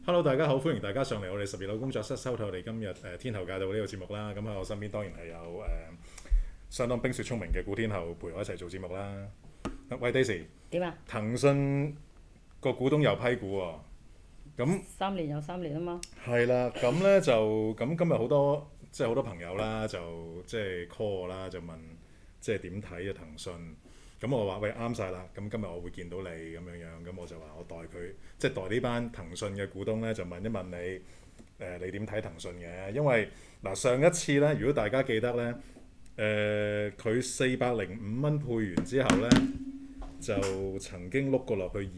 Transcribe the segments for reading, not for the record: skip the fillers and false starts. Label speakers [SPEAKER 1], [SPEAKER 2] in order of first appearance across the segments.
[SPEAKER 1] Hello，大家好，歡迎大家上嚟我哋12樓工作室收睇我哋今日天后駕到呢個節目啦。咁喺我身邊當然係有相當冰雪聰明嘅古天后陪我一齊做節目啦。喂 Daisy，
[SPEAKER 2] 點啊？
[SPEAKER 1] 騰訊個股東又批股喎。咁
[SPEAKER 2] 3年又3年啊嘛。
[SPEAKER 1] 係啦，咁呢就咁今日好多好多朋友啦，就即係 call 我啦，就問即係點睇啊騰訊。咁我話喂啱晒啦，咁今日我會見到你咁樣樣，咁我就話我代佢，即係代呢班騰訊嘅股東咧，就問一問你，你點睇騰訊嘅？因為嗱上一次咧，如果大家記得咧，佢405蚊配完之後咧，就曾經碌過落去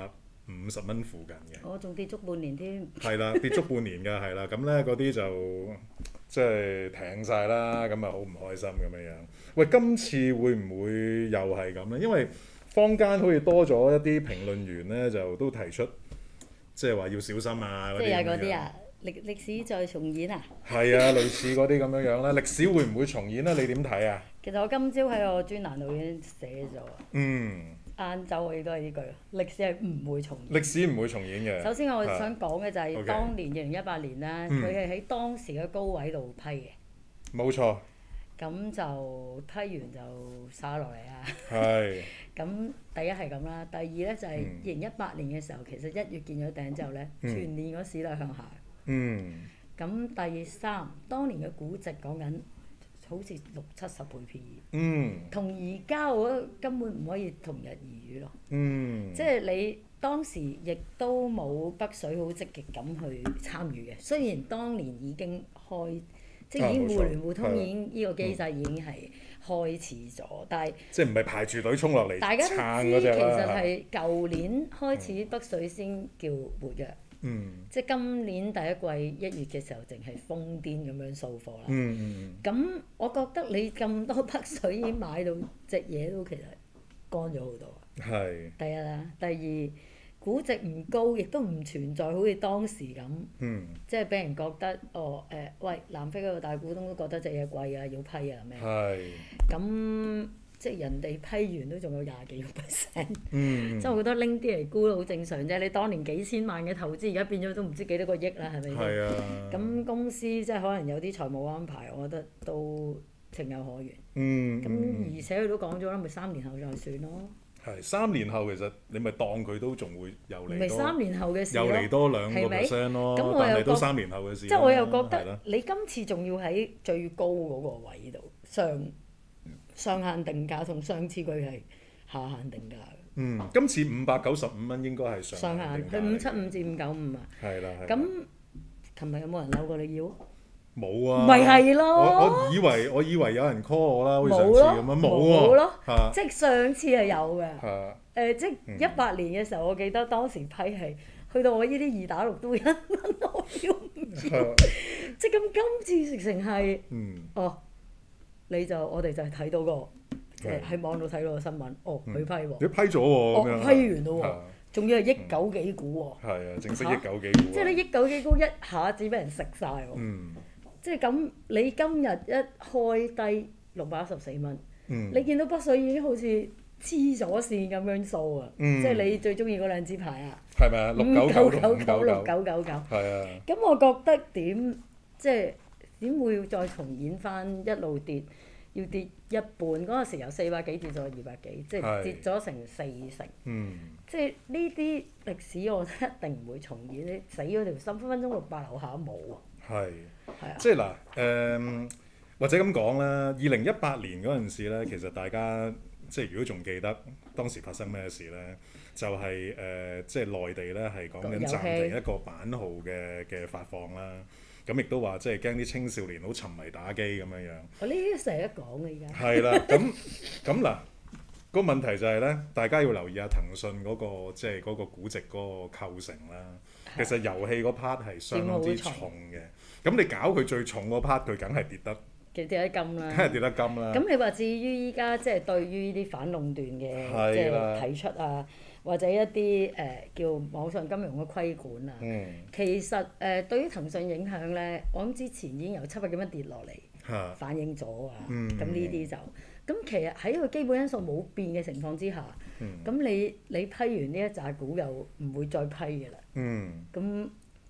[SPEAKER 1] 250蚊附近嘅。
[SPEAKER 2] 我仲跌足半年添。
[SPEAKER 1] 係啦，跌足半年㗎，係啦，咁咧嗰啲就即係平晒啦，咁啊好唔開心咁樣樣。喂，今次會唔會又係咁呢？因為坊間好似多咗一啲評論員呢，就都提出即係話要小心啊嗰啲。
[SPEAKER 2] 即係嗰啲啊，歷史再重演啊！
[SPEAKER 1] 係啊，類似嗰啲咁樣樣啦。歷史會唔會重演呢？你點睇啊？
[SPEAKER 2] 其實我今朝喺我專欄度已經寫咗。
[SPEAKER 1] 嗯。
[SPEAKER 2] 晏晝我亦都係呢句，歷史係唔會重演。
[SPEAKER 1] 歷史唔會重演嘅。
[SPEAKER 2] 首先我想講嘅就係
[SPEAKER 1] OK
[SPEAKER 2] 當年2018年咧，佢係喺當時嘅高位度批嘅。
[SPEAKER 1] 冇錯。
[SPEAKER 2] 咁就批完就灑落嚟啊！
[SPEAKER 1] 係。
[SPEAKER 2] 咁第一係咁啦，第二咧就係2018年嘅時候，其實1月見咗頂之後咧，全年嗰市都係向下。
[SPEAKER 1] 嗯。
[SPEAKER 2] 咁第三，當年嘅估值講緊好似60-70倍 PE。
[SPEAKER 1] 嗯。
[SPEAKER 2] 同而家我覺得根本唔可以同日而語咯。
[SPEAKER 1] 嗯。
[SPEAKER 2] 即係你當時亦都冇北水好積極咁去參與嘅，雖然當年已經開。即係已經互聯互通，已經呢個機制已經係開始咗，但係
[SPEAKER 1] 即係唔係排住隊衝落嚟
[SPEAKER 2] 大家都
[SPEAKER 1] 撐
[SPEAKER 2] 知其
[SPEAKER 1] 嗰隻啦。
[SPEAKER 2] 實係舊年開始北水先叫活躍，即係今年第一季1月嘅時候，淨係瘋癲咁樣掃貨啦。咁我覺得你咁多北水已經買到隻嘢都其實乾咗好多。
[SPEAKER 1] 係。
[SPEAKER 2] 第一啦，第二。估值唔高，亦都唔存在好似當時咁，即係俾人覺得喂，南非嗰個大股東都覺得隻嘢貴啊，要批啊咩？
[SPEAKER 1] 係。
[SPEAKER 2] 咁即係人哋批完都仲有20幾個%，即係我覺得拎啲嚟估都好正常啫。你當年幾千萬嘅投資，而家變咗都唔知幾多個億啦，係咪先？
[SPEAKER 1] 係啊。
[SPEAKER 2] 咁公司即係可能有啲財務安排，我覺得都情有可原。咁而且佢都講咗啦，咪3年後再算咯。
[SPEAKER 1] 係3年後，其實你咪當佢都仲會又嚟多，
[SPEAKER 2] 咪3年後嘅事咯，
[SPEAKER 1] 又嚟多2%咯。
[SPEAKER 2] 咁我又
[SPEAKER 1] 都3年後嘅事。
[SPEAKER 2] 即係我又覺得你今次仲要喺最高嗰個位度上限定價，同上次佢係下限定價嘅。
[SPEAKER 1] 今次595蚊應該係上限定價。
[SPEAKER 2] 佢575至595啊。
[SPEAKER 1] 係啦。
[SPEAKER 2] 咁琴日有冇人嬲過你要？
[SPEAKER 1] 冇啊！
[SPEAKER 2] 咪係咯！
[SPEAKER 1] 我以為有人 call 我啦，好似上次咁樣，冇喎。
[SPEAKER 2] 即係上次係有嘅。即係18年嘅時候，我記得當時批係去到我呢啲2打6都1蚊，我要唔要？即係咁今次直情係我哋就係睇到個即係喺網度睇到個新聞，佢批喎。
[SPEAKER 1] 你批咗喎？
[SPEAKER 2] 批完咯喎，仲要係億9幾股喎。
[SPEAKER 1] 係啊，正式億9幾股。
[SPEAKER 2] 即係你億9幾股一下子俾人食晒喎。即係咁，你今日一開低614蚊，你見到北水已經好似黐咗線咁樣掃啊！即係你最中意嗰兩支牌啊！
[SPEAKER 1] 係咪啊？6999、
[SPEAKER 2] 6999。係啊。咁我覺得即係點會再重演翻一路跌，要跌一半嗰陣時由400幾跌咗200幾，即係跌咗成40%。即係呢啲歷史，我覺得一定唔會重演。你死嗰條心，分分鐘600樓下都冇啊！
[SPEAKER 1] 係。即係嗱，或者咁講啦，2018年嗰陣時咧，其實大家即係如果仲記得當時發生咩事咧，就係即係內地咧係講緊暫停一個版號嘅發放啦。咁亦都話即係驚啲青少年好沉迷打機咁樣樣。
[SPEAKER 2] 我呢啲成日講嘅而家。
[SPEAKER 1] 係啦，咁嗱，個問題就係咧，大家要留意下騰訊嗰個即係嗰個估值嗰個構成啦。其實遊戲嗰 part 係相當之重嘅。咁你搞佢最重嗰 part，佢梗係跌得
[SPEAKER 2] 金啦。
[SPEAKER 1] 梗係跌得金啦。
[SPEAKER 2] 咁你話至於依家即係對於呢啲反壟斷嘅即係提出啊，或者一啲叫網上金融嘅規管啊，其實對於騰訊影響咧，我諗之前已經由700幾蚊跌落嚟，反映咗啊。咁呢啲就咁其實喺個基本因素冇變嘅情況之下，咁你批完呢一紮股又唔會再批嘅啦。咁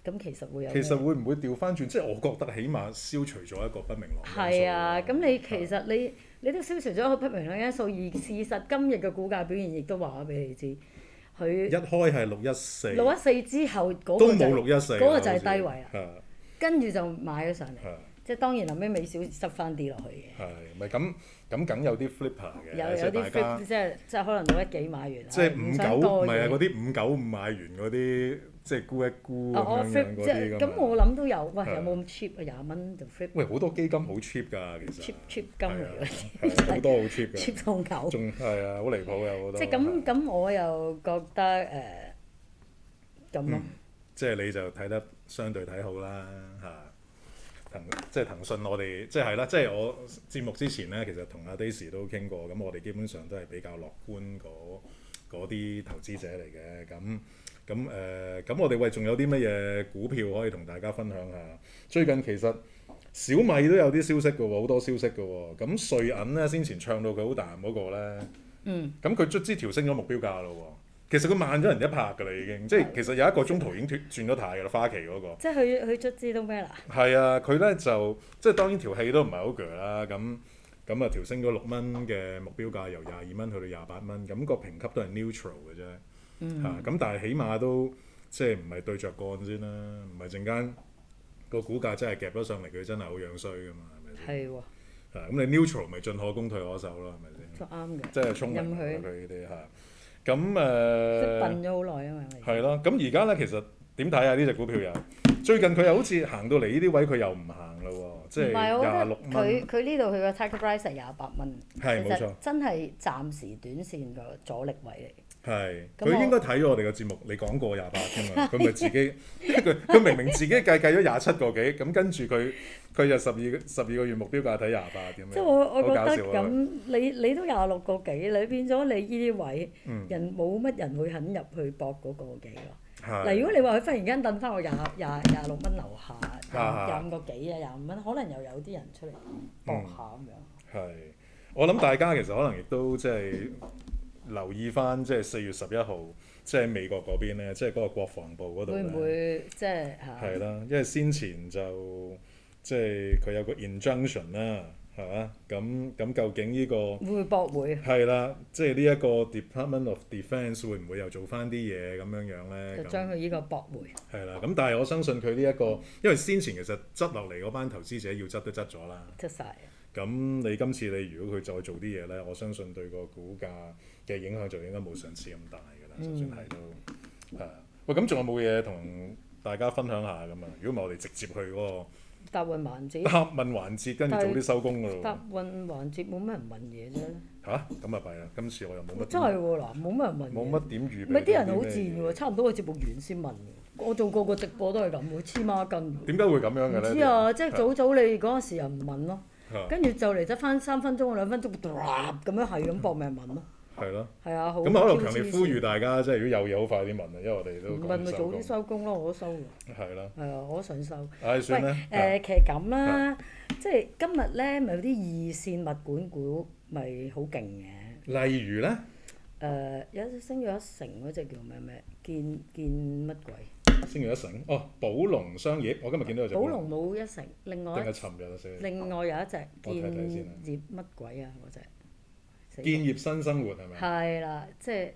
[SPEAKER 2] 咁其實會有。
[SPEAKER 1] 其實會唔會調翻轉？即係我覺得起碼消除咗一個不明朗因素。
[SPEAKER 2] 係啊，咁你其實你都消除咗一個不明朗因素，而事實今日嘅股價表現亦都話咗俾你知，佢
[SPEAKER 1] 一開係614，
[SPEAKER 2] 614之後嗰
[SPEAKER 1] 都
[SPEAKER 2] 個就
[SPEAKER 1] 冇614，
[SPEAKER 2] 嗰個就係低位啊，
[SPEAKER 1] 係
[SPEAKER 2] 跟住就買咗上嚟，即係當然臨尾尾少執翻啲落去嘅。
[SPEAKER 1] 係咪咁梗有啲 flipper 嘅？
[SPEAKER 2] 有啲 flip 即係可能612幾買完，
[SPEAKER 1] 即係59唔係啊，嗰
[SPEAKER 2] 啲。
[SPEAKER 1] 啲595買完嗰啲，即係沽一沽咁樣嗰啲
[SPEAKER 2] 咁我諗都有，喂有冇咁 cheap 啊？20蚊就 flip。
[SPEAKER 1] 喂，好多基金好 cheap 㗎，其實。
[SPEAKER 2] cheap 金嚟嘅，
[SPEAKER 1] 好多好 cheap 㗎。
[SPEAKER 2] cheap 到狗。
[SPEAKER 1] 仲係啊，好離譜嘅好多。
[SPEAKER 2] 即係咁，我又覺得咁咯。
[SPEAKER 1] 即係你就睇得相對睇好啦嚇。即係騰訊，我哋即係啦，即係我節目之前咧，其實同阿 Daisy 都傾過，咁我哋基本上都係比較樂觀嗰啲投資者嚟嘅。咁我哋喂仲有啲乜嘢股票可以同大家分享下？最近其實小米都有啲消息嘅喎，好多消息嘅喎。咁瑞銀咧先前唱到佢好淡嗰個咧，咁佢卒之調升咗目標價咯喎。其實佢慢咗人一拍㗎啦，已經即係其實有一個鐘頭已經轉咗態㗎啦，花旗嗰個。
[SPEAKER 2] 即係佢卒之都咩啦？
[SPEAKER 1] 係啊，佢咧就即係當然條氣都唔係好鋸啦，咁啊調升咗6蚊嘅目標價，由22蚊去到28蚊，咁個評級都係 neutral 嘅啫。咁但係起碼都即係唔係對着幹先啦，唔係陣間個股價真係夾咗上嚟，佢真係好樣衰㗎嘛，係咪先？係喎。咁你 neutral 咪進可攻退可守咯，係咪先？
[SPEAKER 2] 都啱嘅。
[SPEAKER 1] 即係聰明佢呢啲嚇。咁
[SPEAKER 2] 即係笨咗好耐啊嘛。
[SPEAKER 1] 係咯，咁而家咧其實點睇啊？呢隻股票又最近佢又好似行到嚟呢啲位，佢又唔行啦喎，即係26蚊。
[SPEAKER 2] 佢呢度佢個 target price 係28蚊，
[SPEAKER 1] 係冇錯，
[SPEAKER 2] 真係暫時短線個阻力位嚟。
[SPEAKER 1] 係，佢應該睇咗我哋嘅節目，你講過28㗎嘛，佢咪自己佢明明自己計咗27個幾，咁跟住佢就12個月目標價睇28咁樣。
[SPEAKER 2] 即係我覺得咁，你都26個幾，你變咗你呢啲位，人冇乜人會肯入去搏嗰個幾咯。嗱，如果你話佢忽然間掟翻我26蚊樓下，25個幾啊，25蚊，可能又有啲人出嚟搏下咁樣。
[SPEAKER 1] 係，我諗大家其實可能亦都即係留意翻，即係4月11號，即係美國嗰邊咧，即係嗰個國防部嗰度咧。
[SPEAKER 2] 會唔會即係
[SPEAKER 1] 係啦，因為先前就即係佢有個 injunction 啦，係嘛？咁究竟呢個
[SPEAKER 2] 會唔會駁回？
[SPEAKER 1] 係啦，即係呢一個 Department of Defence 會唔會又做翻啲嘢咁樣咧？
[SPEAKER 2] 就將佢呢個駁回。
[SPEAKER 1] 係啦，咁但係我相信佢呢一個，因為先前其實執落嚟嗰班投資者要執都執咗啦。
[SPEAKER 2] 執曬。
[SPEAKER 1] 咁你今次你如果佢再做啲嘢咧，我相信對個股價嘅影響就應該冇上次咁大㗎啦，就算係都係。喂，咁仲有冇嘢同大家分享下咁啊？如果唔係，我哋直接去嗰個
[SPEAKER 2] 答問環節。
[SPEAKER 1] 答問環節，跟住早啲收工㗎咯。
[SPEAKER 2] 答問環節冇乜人問嘢啫。
[SPEAKER 1] 嚇，咁啊弊啦！今次我又冇乜。
[SPEAKER 2] 真係喎，嗱，冇乜人問。
[SPEAKER 1] 冇乜點預備。
[SPEAKER 2] 唔係啲人好賤喎，差唔多個節目完先問。我做個直播都係咁喎，黐孖筋。
[SPEAKER 1] 點解會咁樣嘅咧？
[SPEAKER 2] 唔知啊，即係早你嗰陣時又唔問咯。跟住就嚟得翻3分鐘2分鐘，咁樣係咁搏命問咯。
[SPEAKER 1] 係咯。
[SPEAKER 2] 係啊，好。
[SPEAKER 1] 咁喺度強烈呼籲大家，即係如果有嘢好快啲問啊，因為我哋都
[SPEAKER 2] 唔問咪早啲收工咯，我都收㗎。
[SPEAKER 1] 係啦。
[SPEAKER 2] 係啊，我都想收。
[SPEAKER 1] 算啦。
[SPEAKER 2] 其實咁啦，即係今日咧，咪有啲二線物管股咪好勁嘅。
[SPEAKER 1] 例如咧？
[SPEAKER 2] 有一隻升咗1成嗰隻叫咩？見乜鬼？
[SPEAKER 1] 升咗1成，哦，寶龍商業，我今日見到有隻。寶
[SPEAKER 2] 龍冇1成，另外。
[SPEAKER 1] 定係尋日啊？
[SPEAKER 2] 另外有一隻建業乜鬼啊？嗰隻。
[SPEAKER 1] 建業新生活係咪？
[SPEAKER 2] 係啦，即係。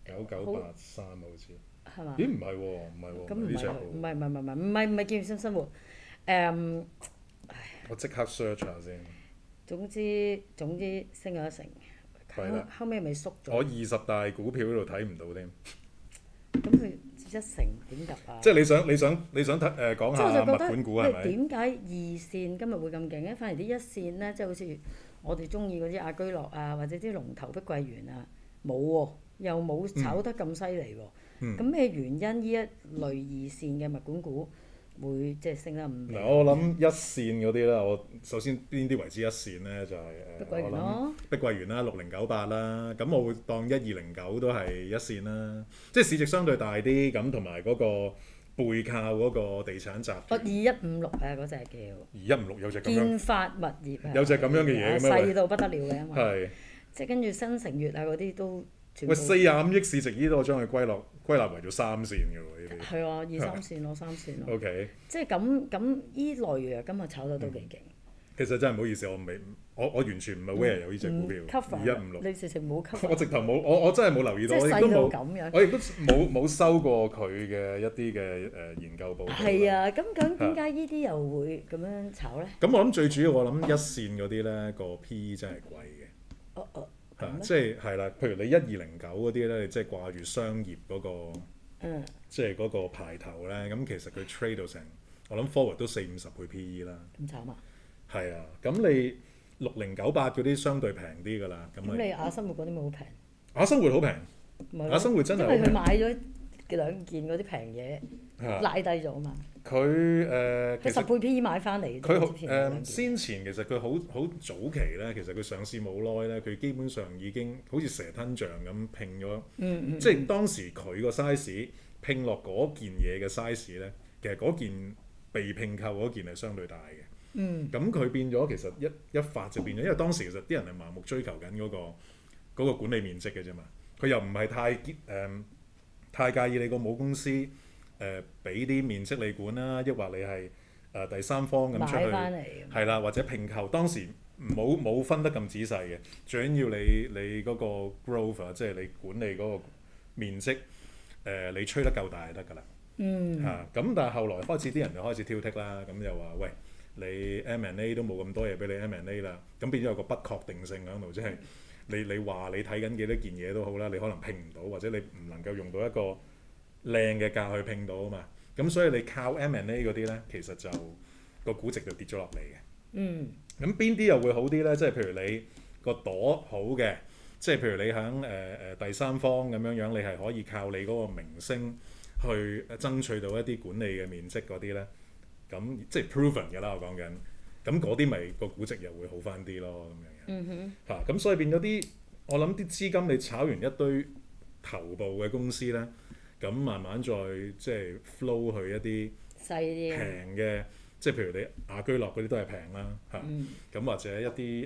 [SPEAKER 1] 9983好似。
[SPEAKER 2] 係嘛？
[SPEAKER 1] 咦？唔係喎，唔係喎。
[SPEAKER 2] 咁唔係建業新生活，
[SPEAKER 1] 我即刻 search 下先。
[SPEAKER 2] 總之升咗1成。後尾咪縮咗。
[SPEAKER 1] 我20大股票嗰度睇唔到添。
[SPEAKER 2] 咁佢1成點入啊？
[SPEAKER 1] 即係你想講下物管股係咪？
[SPEAKER 2] 點解二線今日會咁勁咧？反而啲一線咧，即係好似我哋中意嗰啲亞居樂啊，或者啲龍頭碧桂園啊，冇喎，又冇炒得咁犀利喎。咁咩原因呢一類二線嘅物管股會即係升得咁？
[SPEAKER 1] 嗱，我諗一線嗰啲咧，我首先邊啲為之一線咧？就係
[SPEAKER 2] 碧桂園咯，
[SPEAKER 1] 碧桂園啦，6098啦，咁我會當1209都係一線啦，即係市值相對大啲，咁同埋嗰個背靠嗰個地產集團。
[SPEAKER 2] 2156啊，嗰隻叫。
[SPEAKER 1] 2156有隻咁樣。
[SPEAKER 2] 建發物業啊。
[SPEAKER 1] 有隻咁樣嘅嘢咩？
[SPEAKER 2] 細到不得了嘅，因為。
[SPEAKER 1] 係。
[SPEAKER 2] 即係跟住新城悅啊嗰啲都。
[SPEAKER 1] 喂，45億市值呢度我將佢歸歸納為咗三線嘅喎呢啲。
[SPEAKER 2] 係啊，二三線咯，三線咯。
[SPEAKER 1] OK。
[SPEAKER 2] 即係咁依類啊，今日炒得都幾勁。
[SPEAKER 1] 其實真係唔好意思，我完全唔係 aware 有呢隻股票2156。
[SPEAKER 2] 你直情冇 cover。
[SPEAKER 1] 我直頭冇，我真係冇留意到，我亦都冇收過佢嘅一啲嘅研究報告。
[SPEAKER 2] 係啊，咁究竟點解呢啲又會咁樣炒咧？
[SPEAKER 1] 咁我諗最主要，我諗一線嗰啲咧個 PE 真係貴嘅。即係係啦，譬如你1209嗰啲咧，你即係掛住商業嗰個，即係嗰個牌頭咧，咁其實佢 trade 到成，我諗 forward 都40-50倍 PE 啦。
[SPEAKER 2] 咁慘啊！
[SPEAKER 1] 係啊，咁你6098嗰啲相對平啲㗎啦。咁
[SPEAKER 2] 你雅生活嗰啲咪好平？
[SPEAKER 1] 雅生活好平，雅生活真係
[SPEAKER 2] 因為佢買咗2件嗰啲平嘢，拉低咗啊嘛。
[SPEAKER 1] 佢
[SPEAKER 2] 佢10倍 PE 買翻嚟。
[SPEAKER 1] 佢先前其實佢好早期咧，其實佢上市冇耐咧，佢基本上已經好似蛇吞象咁拼咗。即係當時佢個 size 拼落嗰件嘢嘅 size 咧，其實嗰件被拼購嗰件係相對大嘅。咁佢變咗其實一發就變咗，因為當時其實啲人係盲目追求緊嗰個管理面積嘅啫嘛。佢又唔係太介意你個母公司俾啲面積你管啦，抑或你係第三方咁出去係啦，或者併購。當時冇分得咁仔細嘅，最緊要你嗰個 growth 啊，即係你管理嗰個面積你吹得夠大就得㗎啦。咁但係後來開始啲人就開始挑剔啦，咁又話喂，你 M&A 都冇咁多嘢俾你 M&A 啦，咁變咗有個不確定性喺度，即係你話你睇緊幾多件嘢都好啦，你可能拼唔到，或者你唔能夠用到一個靚嘅價去拼到啊嘛，咁所以你靠 M&A 嗰啲咧，其實就個估值就跌咗落嚟嘅。咁邊啲又會好啲咧？即係譬如你個朵好嘅，即係譬如你喺第三方咁樣樣，你係可以靠你嗰個明星去爭取到一啲管理嘅面積嗰啲咧。咁即係 proven 嘅啦，我講緊，咁嗰啲咪個估值又會好翻啲咯，咁樣咁所以變咗啲，我諗啲資金你炒完一堆頭部嘅公司咧，咁慢慢再即係 flow 去一啲
[SPEAKER 2] 細啲
[SPEAKER 1] 平嘅，即係譬如你雅居樂嗰啲都係平啦，咁或者一啲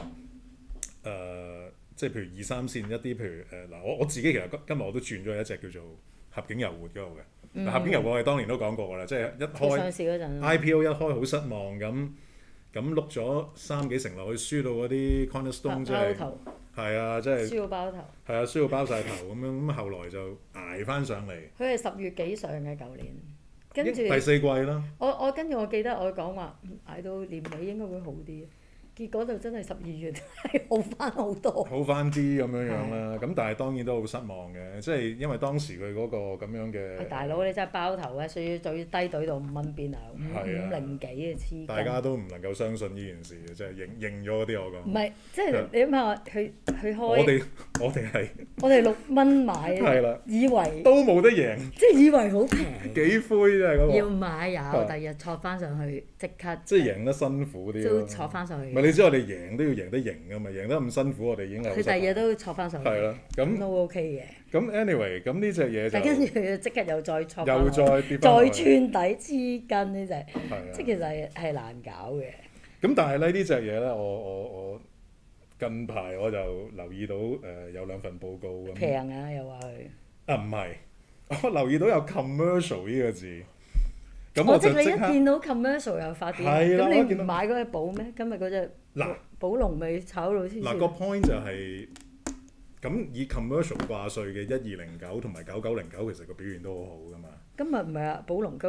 [SPEAKER 1] 即係譬如2、3線一啲，譬如我自己其實今日我都轉咗一隻叫做合景悠活嗰度嘅。合景悠活我哋當年都講過㗎啦，即係一開
[SPEAKER 2] 上市嗰陣
[SPEAKER 1] IPO 一開好失望咁碌咗3幾成落去，輸到嗰啲 cornerstone 即係係啊，即係輸到包頭，係啊，輸到包晒頭咁樣，咁後來就捱翻上嚟。
[SPEAKER 2] 佢係10月幾上嘅舊年，跟住
[SPEAKER 1] 第4季啦。
[SPEAKER 2] 跟住我記得我講話捱到年尾應該會好啲。結果就真係12月係好翻好多，
[SPEAKER 1] 好翻啲咁樣樣啦。咁但係當然都好失望嘅，即係因為當時佢嗰個咁樣嘅。
[SPEAKER 2] 大佬你真係包頭啊！最低隊到5蚊邊啊，5.50幾嘅黐筋。
[SPEAKER 1] 大家都唔能夠相信呢件事嘅，即係認咗嗰啲我講。
[SPEAKER 2] 唔係，即係你諗下佢開。
[SPEAKER 1] 我哋係。
[SPEAKER 2] 我哋6蚊買。係啦。以為。
[SPEAKER 1] 都冇得贏。
[SPEAKER 2] 即係以為好平。
[SPEAKER 1] 幾灰真係嗰個。
[SPEAKER 2] 要買有，第二日坐翻上去即刻。
[SPEAKER 1] 即係贏得辛苦啲。
[SPEAKER 2] 都坐翻上去。
[SPEAKER 1] 你知我哋贏都要贏得型㗎嘛，贏得咁辛苦我哋已經係。
[SPEAKER 2] 佢第二日都坐翻上去。
[SPEAKER 1] 係啦，咁
[SPEAKER 2] 都 OK 嘅。
[SPEAKER 1] 咁 anyway，咁呢隻嘢就。
[SPEAKER 2] 但跟住即刻又再坐翻。
[SPEAKER 1] 又再跌翻。
[SPEAKER 2] 再穿底黐筋呢隻，即係其實係難搞嘅。
[SPEAKER 1] 咁但係咧呢隻嘢咧，我近排我就留意到有2份報告咁。
[SPEAKER 2] 平啊！又話佢。
[SPEAKER 1] 唔係，我留意到有 commercial 呢個字。
[SPEAKER 2] 即係你一見到 commercial 又發電，咁你唔買嗰隻寶咩？今日嗰隻寶龍未炒到黐線。
[SPEAKER 1] 個 point 就係咁以 commercial 掛帥嘅1209同埋9909，其實個表現都好好㗎嘛。
[SPEAKER 2] 今日唔係啊，寶龍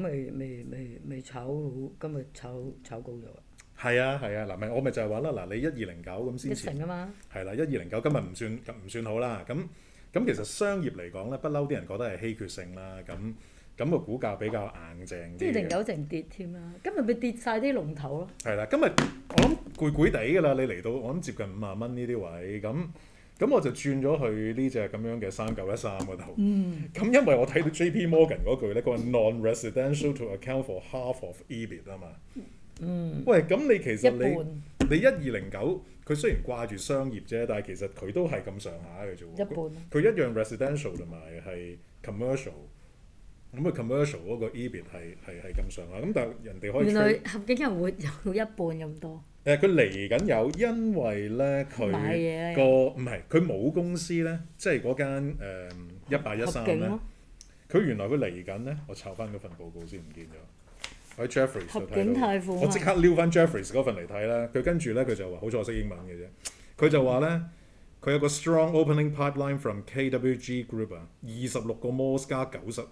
[SPEAKER 2] 9909未炒好，今日炒高咗。
[SPEAKER 1] 係啊，咪我咪就係話啦，你1209咁先前。
[SPEAKER 2] 1成啊嘛。
[SPEAKER 1] 係啦，1209今日唔算好啦，咁其實商業嚟講咧，不嬲啲人覺得係稀缺性啦，咁個股價比較硬淨啲。
[SPEAKER 2] 即係9成跌添啦，今日咪跌晒啲龍頭咯。
[SPEAKER 1] 係啦，今日我諗攰地㗎啦，你嚟到我諗接近50蚊呢啲位，咁我就轉咗去呢隻咁樣嘅3913嗰度。咁因為我睇到 JP Morgan 嗰句咧，佢話 non-residential to account for half of EBIT 啊嘛。喂，咁你其實你1209，佢雖然掛住商業啫，但係其實佢都係咁上下嘅啫喎。
[SPEAKER 2] 一半。
[SPEAKER 1] 佢一樣 residential 同埋係 commercial。咁啊 commercial 嗰個 EBIT 係咁上下，咁但係人哋可以。原來
[SPEAKER 2] 合景悠活有一半咁多。
[SPEAKER 1] 佢嚟緊有，因為咧佢個唔係佢母公司咧，即係嗰間 1813咧，佢原來佢嚟緊咧，我抄翻嗰份報告先唔見咗，喺 Jefferies 度睇到，我即刻撩翻 Jefferies 嗰份嚟睇啦。佢跟住咧佢就話，好彩我識英文嘅啫，佢就話咧。佢有個 strong opening pipeline from KWG Group 啊，26個 malls 加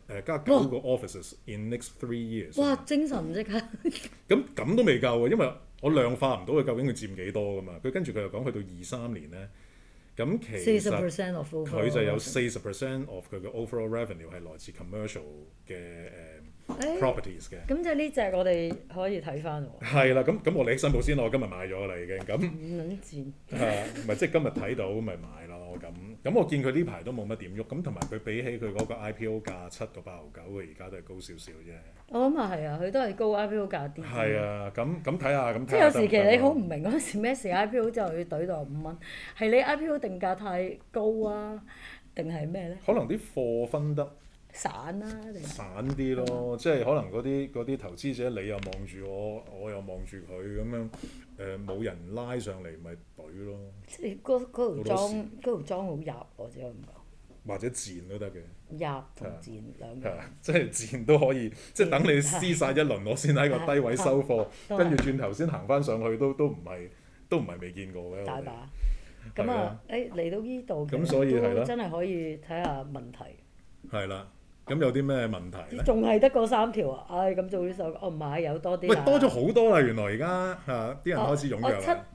[SPEAKER 1] 9個 offices in next 3 years。
[SPEAKER 2] 哇！精神即刻。
[SPEAKER 1] 咁都未夠啊，因為我量化唔到佢究竟佢佔幾多噶嘛。佢跟住佢又講去到23年咧，咁其實佢就有40% of 佢嘅 overall revenue 係來自 commercial 嘅properties 嘅。
[SPEAKER 2] 咁即係呢隻我哋可以睇翻喎。
[SPEAKER 1] 係啦，咁我理起申報先咯，我今日買咗啦已經。咁
[SPEAKER 2] 唔撚賤。
[SPEAKER 1] 咪即係今日睇到咪買咯咁我見佢呢排都冇乜點喐，咁同埋佢比起佢嗰個 IPO 價7個8毫9，佢而家都係高少少啫。
[SPEAKER 2] 我諗係啊，佢都係高 IPO 價啲。
[SPEAKER 1] 係啊，咁睇下
[SPEAKER 2] 即係有時其實你好唔明嗰陣時咩事 IPO 之後要懟到5蚊，係你 IPO 定價太高啊，定係咩咧？
[SPEAKER 1] 可能啲貨分得
[SPEAKER 2] 散啦，
[SPEAKER 1] 散啲咯，即係可能嗰啲投資者你又望住我又望住佢咁樣，冇人拉上嚟咪懟咯。
[SPEAKER 2] 即係嗰條莊好入我只可以咁講。
[SPEAKER 1] 或者賤都得嘅。
[SPEAKER 2] 入同賤兩個。
[SPEAKER 1] 即係賤都可以，即係等你撕晒一輪，我先喺個低位收貨，跟住轉頭先行翻上去都唔係未見過嘅。
[SPEAKER 2] 大把。咁啊，嚟到呢度
[SPEAKER 1] 咁所以係啦，
[SPEAKER 2] 真係可以睇下問題。
[SPEAKER 1] 係啦。咁有啲咩問題咧？
[SPEAKER 2] 仲係得嗰3條啊！咁做呢首，唔係有多啲。
[SPEAKER 1] 喂，多咗好多啦！原來而家啲人開始踴躍啦。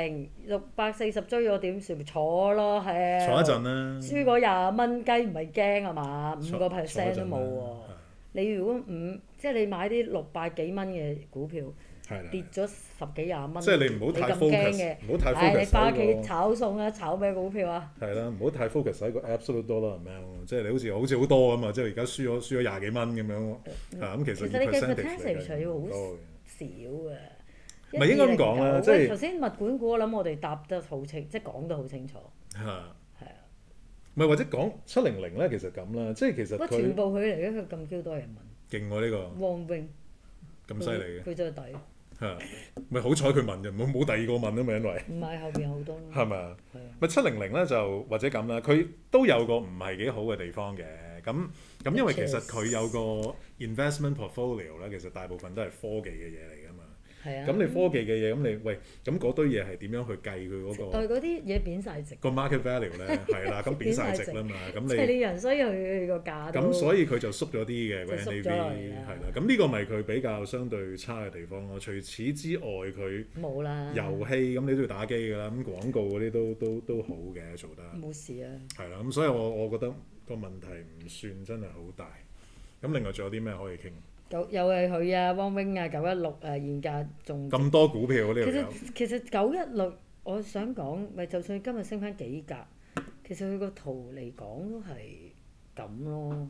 [SPEAKER 2] 700 640追咗點算？咪坐咯，係。
[SPEAKER 1] 坐一陣啦。
[SPEAKER 2] 輸嗰20蚊雞唔係驚係嘛？5% 都冇喎。你如果即係你買啲600幾蚊嘅股票，跌咗10幾20蚊，
[SPEAKER 1] 即係你唔好太 focus，唔好太 focus。
[SPEAKER 2] 你翻屋企炒餸啊，炒咩股票啊？
[SPEAKER 1] 係啦，唔好太 focus 喺個 absolute dollar amount，即係你好似好多咁啊！即係而家輸咗20幾蚊咁樣，咁其實
[SPEAKER 2] 你嘅 percentage 要好少嘅。
[SPEAKER 1] 唔係應該咁講啦，即係
[SPEAKER 2] 頭先物管股，我諗我哋答得好清，即係講得好清楚。係啊。
[SPEAKER 1] 唔係或者講700咧，其實咁啦，即係其實佢
[SPEAKER 2] 全部佢嚟嘅，佢咁 Q 多人問。勁
[SPEAKER 1] 喎呢個。
[SPEAKER 2] 汪永。
[SPEAKER 1] 咁犀利嘅。
[SPEAKER 2] 佢真係抵。
[SPEAKER 1] 咪好彩佢問啫，冇第二個問啊嘛，因為
[SPEAKER 2] 唔係後邊好多咯。
[SPEAKER 1] 係咪啊？咪700咧就或者咁啦，佢都有個唔係幾好嘅地方嘅。咁因為其實佢有個 investment portfolio 咧，其實大部分都係科技嘅嘢嚟㗎嘛。係啊。咁你科技嘅嘢，咁你喂咁嗰堆嘢係點樣去計佢嗰個？
[SPEAKER 2] 嗰啲嘢貶晒值。
[SPEAKER 1] 個 market value 咧係啦，咁貶晒值啦嘛，咁你即
[SPEAKER 2] 係你人需要佢個價。
[SPEAKER 1] 咁所以佢就縮咗啲嘅個 NAV 係啦，咁呢個咪佢比較相對差嘅地方咯。除此之外，佢
[SPEAKER 2] 冇啦。
[SPEAKER 1] 遊戲咁你都要打機㗎啦，咁廣告嗰啲都好嘅做得。
[SPEAKER 2] 冇事啊。係
[SPEAKER 1] 啦，咁所以我覺得個問題唔算真係好大。咁另外仲有啲咩可以傾？
[SPEAKER 2] 又係佢啊，汪 wing 啊，916啊，現價仲
[SPEAKER 1] 咁多股票呢度有。
[SPEAKER 2] 其實916，我想講，咪就算今日升翻幾格，其實佢個圖嚟講都係咁咯。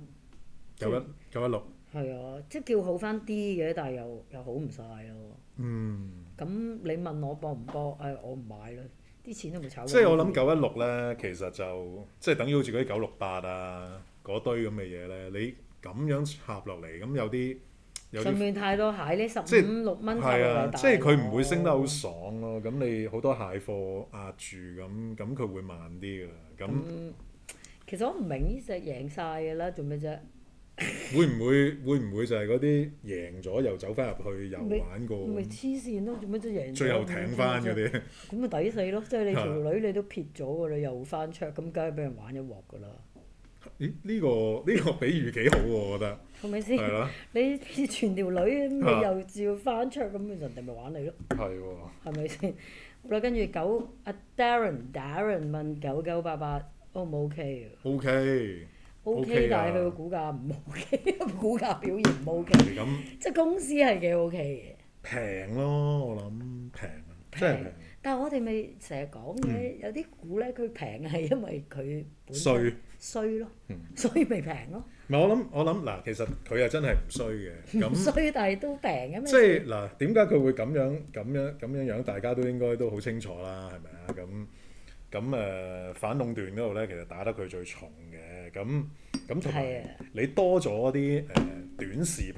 [SPEAKER 1] 916。
[SPEAKER 2] 係啊，即係叫好翻啲嘅，但係又好唔晒咯。咁你問我搏唔搏？我唔買啦，啲錢都冇炒。
[SPEAKER 1] 即係我諗916咧，其實就即係等於好似嗰啲968啊嗰堆咁嘅嘢咧，你咁樣插落嚟，咁有啲
[SPEAKER 2] 上面太多蟹呢，15-16蚊就係大。
[SPEAKER 1] 即係佢唔會升得好爽咯。咁你好多蟹貨壓住，咁佢會慢啲㗎。咁
[SPEAKER 2] 其實我唔明呢隻贏晒㗎啦，做咩啫？
[SPEAKER 1] 會唔會就係嗰啲贏咗又走翻入去又玩過？
[SPEAKER 2] 咪黐線咯！做咩啫贏？
[SPEAKER 1] 最後挺翻嗰啲。
[SPEAKER 2] 咁咪抵死咯！即係你條女你都撇咗㗎啦，又翻出，咁梗係俾人玩一鑊㗎啦。
[SPEAKER 1] 咦？呢個比喻幾好喎，我覺得。
[SPEAKER 2] 係咪先？係咯。你撇全條女咁，你又照翻出，咁人哋咪玩你咯。係喎。係咪先？好啦，跟住阿 Darren 問9988O 唔 OK 啊？OK，但係佢個股價唔 OK， 股價表現唔 OK。即係公司係幾 OK
[SPEAKER 1] 嘅。平咯，我諗平啊，真係平。
[SPEAKER 2] 但係我哋咪成日講嘅，有啲股咧佢平係因為佢本
[SPEAKER 1] 身
[SPEAKER 2] 衰咯，所以咪平咯。
[SPEAKER 1] 唔係我諗嗱，其實佢又真係唔衰嘅。
[SPEAKER 2] 唔衰但係都平嘅咩？
[SPEAKER 1] 即係嗱，點解佢會咁樣？大家都應該都好清楚啦，係咪啊？咁反壟斷嗰度咧，其實打得佢最重嘅。咁同埋你多咗啲短視頻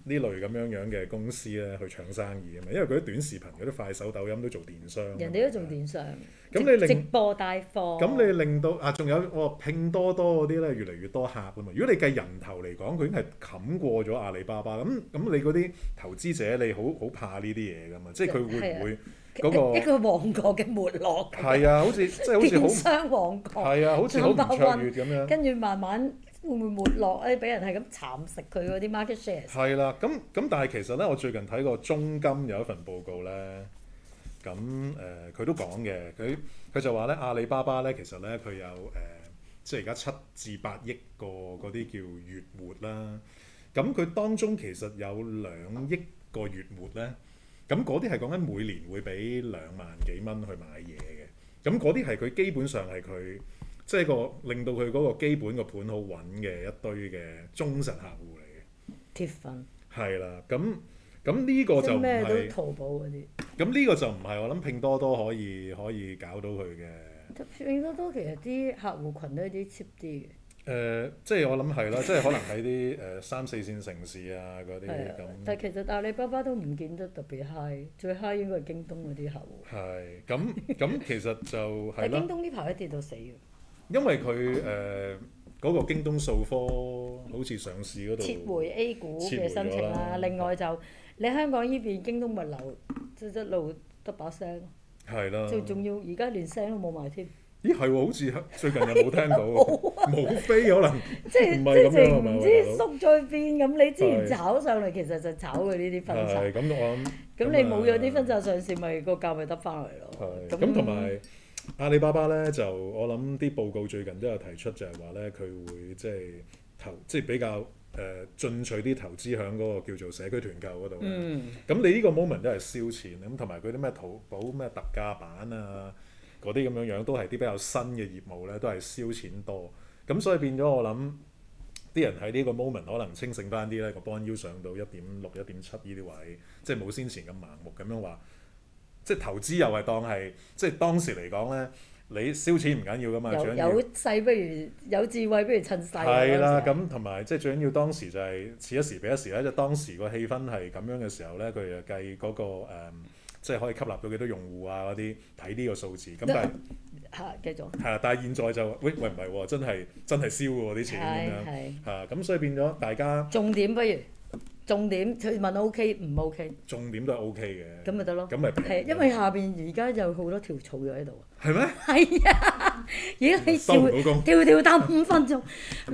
[SPEAKER 1] 呢類咁樣嘅公司咧去搶生意啊嘛，因為佢啲短視頻嗰啲快手、抖音都做電商，
[SPEAKER 2] 人哋都做電商，
[SPEAKER 1] 咁你
[SPEAKER 2] 直播帶貨，
[SPEAKER 1] 咁你令到仲有拼多多嗰啲咧越嚟越多客啊嘛。如果你計人頭嚟講，佢已經係冚過咗阿里巴巴。咁你嗰啲投資者你好怕呢啲嘢噶嘛？即係佢會唔會嗰個
[SPEAKER 2] 一個旺角嘅沒落？
[SPEAKER 1] 係啊，好似
[SPEAKER 2] 電商旺角，
[SPEAKER 1] 係啊，好似好唔卓越咁樣。
[SPEAKER 2] 跟住慢慢會唔會沒落咧？俾人係咁蠶食佢嗰啲 market share。
[SPEAKER 1] 係啦，咁但係其實咧，我最近睇過中金有一份報告咧，咁佢都講嘅，佢就話咧阿里巴巴咧其實咧佢有即係而家7至8億個嗰啲叫月活啦，咁佢當中其實有2億個月活咧，咁嗰啲係講緊每年會俾2萬幾蚊去買嘢嘅，咁嗰啲係佢基本上係佢。即係令到佢嗰個基本個盤好穩嘅一堆嘅忠實客戶嚟嘅。
[SPEAKER 2] 鐵粉。
[SPEAKER 1] 係啦，咁呢個就唔係
[SPEAKER 2] 咩都淘寶嗰啲。
[SPEAKER 1] 咁呢個就唔係我諗拼多多可以搞到佢嘅。
[SPEAKER 2] 拼多多其實啲客戶群都係啲 cheap 啲嘅。
[SPEAKER 1] 即係我諗係啦，即係可能喺啲3、4線城市啊嗰啲咁。
[SPEAKER 2] 但係其實阿里巴巴都唔見得特別 high，最 high 應該係京東嗰啲客戶。
[SPEAKER 1] 係，咁其實就係
[SPEAKER 2] 但京東呢排都跌到死嘅。
[SPEAKER 1] 因為佢嗰個京東數科好似上市嗰度
[SPEAKER 2] 撤回 A 股嘅申請啦，另外就你香港呢邊京東物流即係一路得把聲，
[SPEAKER 1] 係啦，
[SPEAKER 2] 最重要而家連聲都冇埋添。
[SPEAKER 1] 咦係喎，好似最近有冇聽到？冇飛可能，
[SPEAKER 2] 即係唔知縮咗去邊咁。你之前炒上嚟其實就炒佢呢啲分拆。
[SPEAKER 1] 係咁我諗。
[SPEAKER 2] 咁你冇咗啲分拆上市，咪個價咪得翻嚟咯。
[SPEAKER 1] 咁同埋。阿里巴巴咧就我諗啲報告最近都有提出就係話咧佢會即係比較進取啲投資喺嗰個叫做社區團購嗰度。咁你呢個 moment 都係燒錢咁，同埋佢啲咩淘寶咩特價版啊嗰啲咁樣都係啲比較新嘅業務咧，都係燒錢多。咁所以變咗我諗啲人喺呢個 moment 可能清醒翻啲咧，個 bond yield 上到1.6、1.7呢啲位，即係冇先前咁盲目咁樣話。即係投資又係當係，即係當時嚟講咧，你燒錢唔緊要噶嘛，最緊要
[SPEAKER 2] 有勢不如有智慧，不如趁勢。
[SPEAKER 1] 係啦，咁同埋即係最緊要當時就係此一時彼一時咧，即係當時個氣氛係咁樣嘅時候咧，佢就計嗰個即係可以吸納到幾多用戶啊嗰啲，睇呢個數字。咁但係
[SPEAKER 2] 繼續。
[SPEAKER 1] 係啊，但係現在就喂唔係喎，真係燒喎啲錢咁樣。係咁所以變咗大家
[SPEAKER 2] 重點不如。重點佢問 OK 唔 OK？
[SPEAKER 1] 重點都係 OK 嘅。
[SPEAKER 2] 咁咪得咯。
[SPEAKER 1] 咁咪
[SPEAKER 2] 係因為下邊而家有好多條草咗喺度。
[SPEAKER 1] 係咩？
[SPEAKER 2] 係啊！而家你跳答5分鐘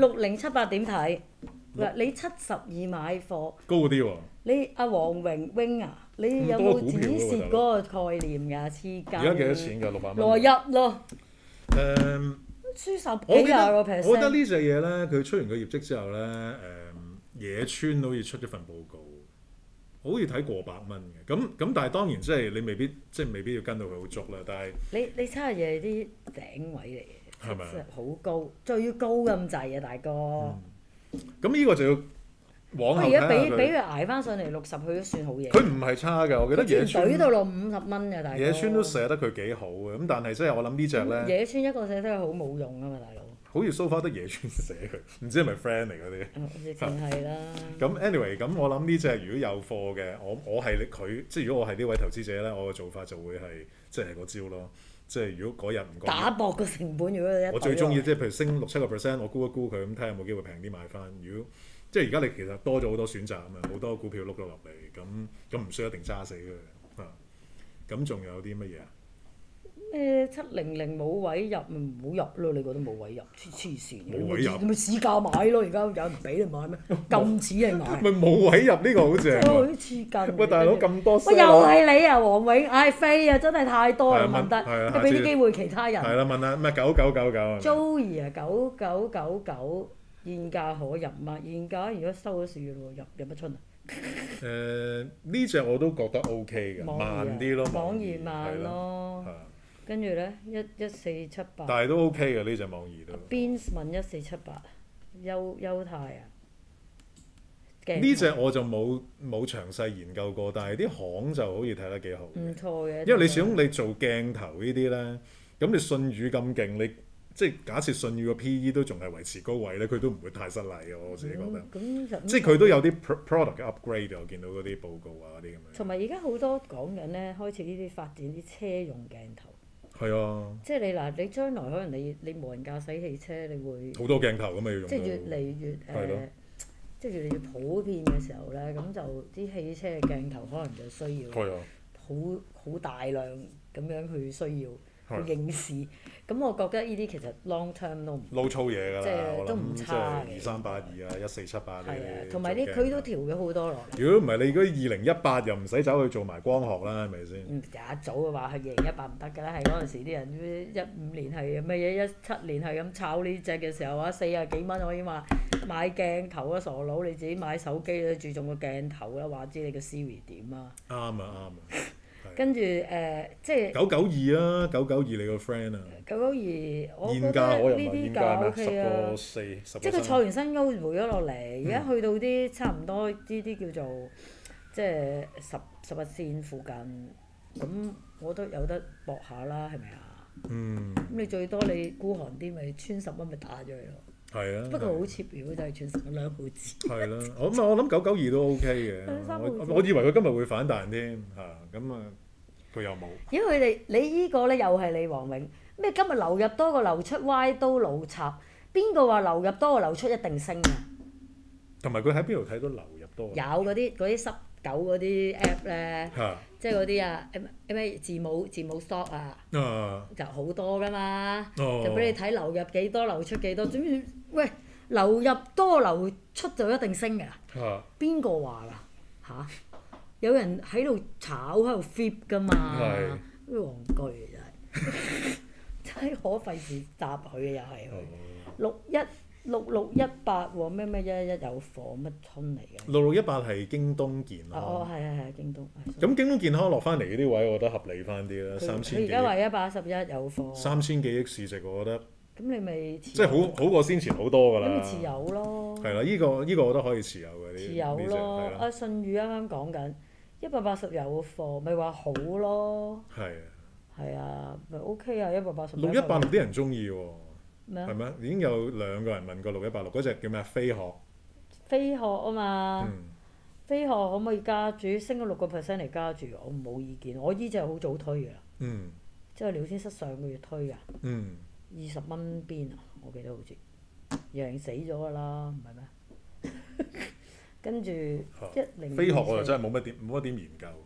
[SPEAKER 2] ，6078點睇？嗱，你72買貨。
[SPEAKER 1] 高啲喎。
[SPEAKER 2] 你阿黃榮啊，你有冇展示嗰個概念㗎？黐筋。
[SPEAKER 1] 而家幾多錢㗎？600蚊。
[SPEAKER 2] 來日咯。輸10幾廿個 percent。
[SPEAKER 1] 我覺得呢隻嘢咧，佢出完個業績之後咧，野村好似出咗份報告，好似睇過百蚊嘅，咁但係當然即係你未必要跟到佢好足啦，但係
[SPEAKER 2] 你七廿嘢啲頂位嚟嘅，
[SPEAKER 1] 係咪啊？
[SPEAKER 2] 好高，最高咁滯啊，大哥！
[SPEAKER 1] 咁呢個就要往後睇下佢。
[SPEAKER 2] 俾佢捱翻上嚟60，佢都算好嘢。
[SPEAKER 1] 佢唔係差㗎，我記得野村。
[SPEAKER 2] 懟到落50蚊㗎，大哥。
[SPEAKER 1] 野村都寫得佢幾好嘅，咁但係即係我諗呢隻咧。
[SPEAKER 2] 野村一個寫得佢好冇用啊嘛，大佬。
[SPEAKER 1] 好似 so far 得野村寫佢，唔知係咪 friend 嚟嗰啲？
[SPEAKER 2] 直情係啦。
[SPEAKER 1] 咁 anyway，咁我諗呢隻如果有貨嘅，我係佢，即係如果我係呢位投資者咧，我嘅做法就會係即係個招咯。即係如果嗰日唔
[SPEAKER 2] 打博個成本，如果
[SPEAKER 1] 我最中意即係譬如升6-7%，我估一估佢咁睇下有冇機會平啲買翻。如果即係而家你其實多咗好多選擇啊嘛，好多股票碌咗落嚟，咁唔需要一定揸死佢啊。咁仲有啲乜嘢啊？
[SPEAKER 2] 咩700冇位入咪唔好入咯？你覺得冇位入黐線嘅？
[SPEAKER 1] 冇位入
[SPEAKER 2] 咪市價買咯？而家有人俾你買咩？禁止你買。
[SPEAKER 1] 咪冇位入呢個好正。
[SPEAKER 2] 好黐筋。
[SPEAKER 1] 喂，大佬咁多。
[SPEAKER 2] 喂，又係你啊，黃永嗌飛啊！真係太多啦，問得。你俾啲機會其他人。
[SPEAKER 1] 係啦，問下咩9999啊
[SPEAKER 2] Joey 啊，9999現價可入嗎？現價而家收咗市嘅喎，入乜春啊？
[SPEAKER 1] 呢隻我都覺得 OK 嘅，慢啲咯。
[SPEAKER 2] 網易慢咯。跟住咧，11478。
[SPEAKER 1] 但係都 OK 嘅呢隻網易都。
[SPEAKER 2] Beans 問1478，優泰啊。
[SPEAKER 1] 呢隻我就冇詳細研究過，但係啲行就好似睇得幾好。
[SPEAKER 2] 唔錯嘅。
[SPEAKER 1] 因為你始終你做鏡頭呢啲咧，咁你信譽咁勁，你即係假設信譽個 P/E 都仲係維持高位咧，佢都唔會太失禮嘅，我自己覺得。即係佢都有啲 product 嘅 upgrade，我見到嗰啲報告啊嗰啲咁樣。
[SPEAKER 2] 同埋而家好多講緊咧，開始呢啲發展啲車用鏡頭。
[SPEAKER 1] 係啊。
[SPEAKER 2] 即係你嗱，你將來可能你無人駕駛汽車，你會
[SPEAKER 1] 好多鏡頭咁啊要用到。
[SPEAKER 2] 即係越嚟越即係越嚟越普遍嘅時候咧，咁就啲汽車嘅鏡頭可能就需要好大量咁樣去需要。去應試，咁我覺得呢啲其實 long term 都唔
[SPEAKER 1] 撈粗嘢㗎啦，
[SPEAKER 2] 即係都唔差嘅。
[SPEAKER 1] 2382啊，1478呢啲。
[SPEAKER 2] 同埋啲佢都調咗好多落嚟。
[SPEAKER 1] 如果唔係你嗰2018又唔使走去做埋光學啦，係咪先？
[SPEAKER 2] 一早嘅話係2018唔得㗎啦，係嗰陣時啲人15年係乜嘢17年係咁炒呢隻嘅時候啊，40幾蚊可以話買鏡頭啊，傻佬你自己買手機都注重個鏡頭啦，話知你個 Siri 點啊？啱
[SPEAKER 1] 啊。
[SPEAKER 2] 跟住即係
[SPEAKER 1] 992啊，992你個 friend 啊
[SPEAKER 2] ，992我覺得呢啲價 OK 啊，即係佢創完新高回咗落嚟，而家去到啲差唔多呢啲叫做即係十日線附近，咁我都有得搏下啦，係咪啊？咁你最多你孤寒啲咪穿10蚊咪打咗佢咯。
[SPEAKER 1] 係啊。
[SPEAKER 2] 不過好貼表就係穿10蚊2毫子。係
[SPEAKER 1] 啦，我諗992都 OK 嘅，我以為佢今日會反彈添嚇，咁啊。佢又冇，
[SPEAKER 2] 因為你依個咧又係你黃永咩？今日流入多過流出，歪刀老插，邊個話流入多過流出一定升啊？
[SPEAKER 1] 同埋佢喺邊度睇到流入多？
[SPEAKER 2] 有嗰啲濕狗嗰啲 app 咧，即係嗰啲咩字母 stock 啊，就好多噶嘛，就俾你睇流入幾多，流出幾多。總之喂，流入多流出就一定升㗎，邊個話㗎嚇？有人喺度炒喺度 flip 㗎嘛，呢啲戇居真係可費事答佢嘅又係6618喎，咩1111有貨乜春嚟嘅
[SPEAKER 1] ？6618係京東健康。
[SPEAKER 2] 係京東。
[SPEAKER 1] 咁京東健康落翻嚟嗰啲位，我覺得合理翻啲啦，3000幾。
[SPEAKER 2] 佢而家話181有貨。
[SPEAKER 1] 3000幾億市值，我覺得。
[SPEAKER 2] 咁你咪
[SPEAKER 1] 即係好過先前好多㗎啦。
[SPEAKER 2] 咁咪持有咯。
[SPEAKER 1] 係啦，呢個我覺得可以持有嘅呢。
[SPEAKER 2] 持有咯，阿信宇啱啱講緊。180有貨，咪話好咯。係啊，咪 OK 啊，180。
[SPEAKER 1] 6186啲人中意喎。
[SPEAKER 2] 咩啊？
[SPEAKER 1] 係咩？已經有2個人問過6186嗰隻叫咩？飛鶴。
[SPEAKER 2] 飛鶴啊嘛。飛鶴可唔可以加注？升咗6%嚟加注，我冇意見。我依隻好早推㗎啦。即係聊天室上個月推㗎。20蚊邊啊？我記得好似贏死咗㗎啦，唔係咩？跟住1024，
[SPEAKER 1] 飛鶴我就真係冇乜點研究。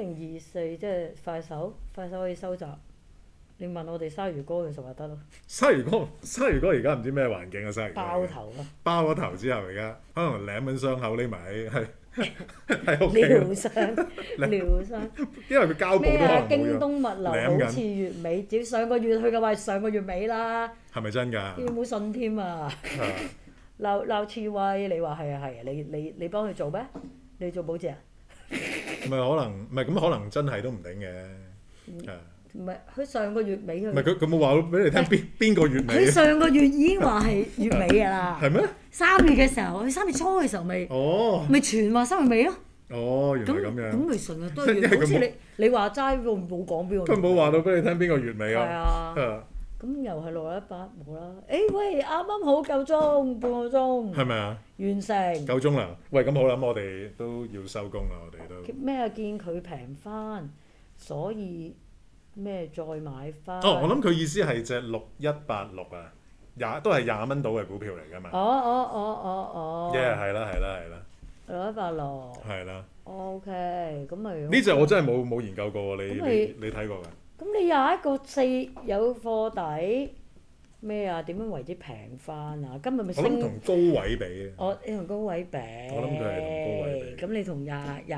[SPEAKER 2] 1024即係快手可以收集。你問我哋鯊魚哥，佢就話得咯。
[SPEAKER 1] 鯊魚哥而家唔知咩環境啊！鯊魚哥
[SPEAKER 2] 包頭咯。
[SPEAKER 1] 包咗頭之後，而家可能舐緊傷口匿埋喺
[SPEAKER 2] 療傷。
[SPEAKER 1] 因為佢膠布都可能冇用。咩啊？
[SPEAKER 2] 京東物流好似月尾，只要上個月去嘅話，上個月尾啦。
[SPEAKER 1] 係咪真㗎？
[SPEAKER 2] 你冇信添啊！鬧刺蝟，你話係啊，你幫佢做咩？你做保值啊？
[SPEAKER 1] 唔係咁可能真係都唔頂嘅，
[SPEAKER 2] 唔係佢上個月尾佢。
[SPEAKER 1] 唔係佢冇話俾你聽邊個月尾。
[SPEAKER 2] 佢上個月已經話係月尾㗎啦。
[SPEAKER 1] 係咩
[SPEAKER 2] ？3月嘅時候，佢3月初嘅時候咪傳話3月尾咯。
[SPEAKER 1] 原來咁樣。
[SPEAKER 2] 咁咪順啊，都係好似你話齋冇講邊個。
[SPEAKER 1] 佢冇話到俾你聽邊個月尾啊。
[SPEAKER 2] 係啊。咁又係618冇啦。喂，啱啱好夠鐘，半個鐘。係咪啊？完成。夠鐘啦！喂，咁好啦，我哋都要收工啦，我哋都。咩啊？見佢平翻，所以咩再買翻？我諗佢意思係隻6186啊，都係20蚊到嘅股票嚟㗎嘛。係啦。6186。係啦。OK，咁咪。呢隻我真係冇研究過喎，你睇過㗎？咁你21.4有貨底咩啊？點樣為之平翻啊？今日咪升？我諗同高位比啊。你同高位比。我諗佢係同高位比。咁你同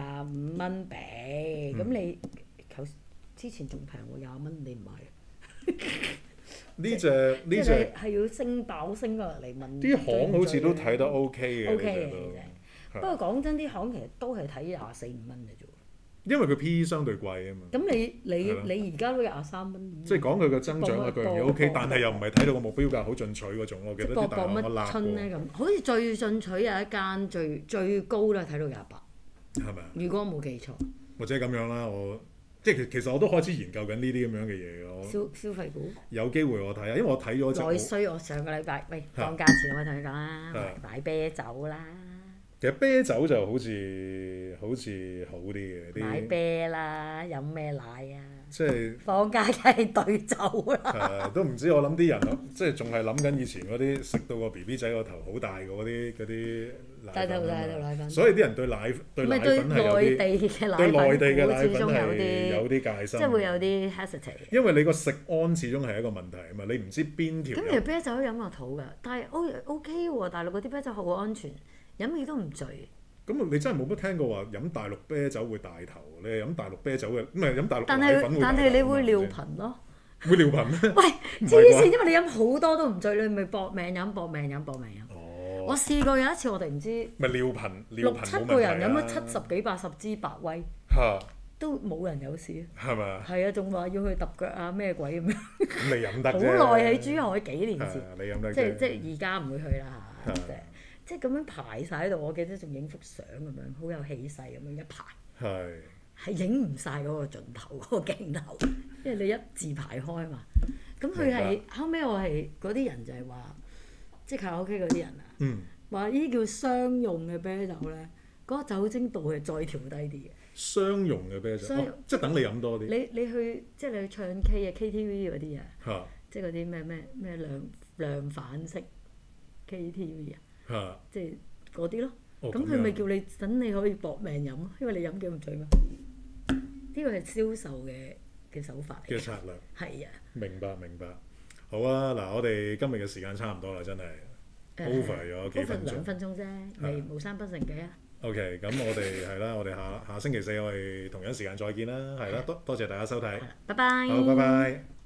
[SPEAKER 2] 25蚊比，咁你之前仲平喎20蚊，你唔買？呢隻係要升爆升落嚟問。啲行好似都睇得 OK 嘅。OK 嘅，不過講真，啲行其實都係睇24-25蚊嘅啫。因為佢 P/E 相對貴啊嘛。咁你而家都23蚊。即係講佢個增長嗰樣嘢 OK，但係又唔係睇到個目標價好進取嗰種。我記得啲大行我揦過。咧咁，好似最進取有一間最高都係睇到28。係咪啊？如果我冇記錯。或者咁樣啦，
[SPEAKER 1] 即係其實我都開始研究緊呢啲咁樣嘅嘢咯。
[SPEAKER 2] 消費股
[SPEAKER 1] 有機會我睇下，因為我睇咗
[SPEAKER 2] 內需，我上個禮拜放假前我同你講啦，買啤酒啦。
[SPEAKER 1] 其實啤酒就好似好啲嘅。
[SPEAKER 2] 買啤啦，飲咩奶啊？
[SPEAKER 1] 即係
[SPEAKER 2] 放假梗係對酒啦。
[SPEAKER 1] 都唔知我諗啲人即係仲係諗緊以前嗰啲食到個 BB 仔個頭好大嗰啲奶粉。所以啲人對奶粉係有啲對內地嘅奶粉係有啲戒心，
[SPEAKER 2] 即係會有啲 hesitate。
[SPEAKER 1] 因為你個食安始終係一個問題啊嘛，你唔知邊條。
[SPEAKER 2] 咁其實啤酒都飲落肚㗎，但係 OK 喎，大陸嗰啲啤酒好安全，飲亦都唔醉。
[SPEAKER 1] 咁你真係冇乜聽過話飲大陸啤酒會大頭，你係飲大陸啤酒嘅，唔係飲大陸奶粉會大頭。但係
[SPEAKER 2] 你會尿頻咯。
[SPEAKER 1] 會尿頻咩？
[SPEAKER 2] 喂，黐線！因為你飲好多都唔醉，你咪搏命飲。哦。我試過有一次，我哋唔知
[SPEAKER 1] 咪尿頻
[SPEAKER 2] 6、7個人飲咗70幾80支百威。都冇人有事。
[SPEAKER 1] 係咪啊？
[SPEAKER 2] 係啊，仲話要去揼腳啊咩鬼咁樣。
[SPEAKER 1] 咁你飲得啫。
[SPEAKER 2] 好耐喺珠海幾年前。
[SPEAKER 1] 你飲得
[SPEAKER 2] 即而家唔會去啦嚇。即係咁樣排晒喺度，我記得仲影幅相咁樣，好有氣勢咁樣一排。係影唔晒嗰個盡頭嗰個鏡頭，因為你一字排開嘛。咁佢係後尾我係嗰啲人就係話，即係卡拉 OK 嗰啲人啊，話呢啲叫商用嘅啤酒咧，嗰個酒精度係再調低啲嘅。
[SPEAKER 1] 商用嘅啤酒，即係等你飲多啲。
[SPEAKER 2] 你去唱 K 啊 KTV 嗰啲啊，即係嗰啲咩量販式 KTV 啊，即係嗰啲咯。咁佢咪叫你等你可以搏命飲咯，因為你飲幾唔醉嘛。呢個係銷售嘅手法嚟嘅
[SPEAKER 1] 策略。
[SPEAKER 2] 係啊。
[SPEAKER 1] 明白。好啊，嗱，我哋今日嘅時間差唔多啦，真係 over 咗幾分鐘。
[SPEAKER 2] 2分鐘啫，你無三不成幾啊？
[SPEAKER 1] OK，咁我哋係啦，我哋下星期四我哋同樣時間再見啦，係啦，多謝大家收睇。
[SPEAKER 2] 拜拜。
[SPEAKER 1] 好，拜拜。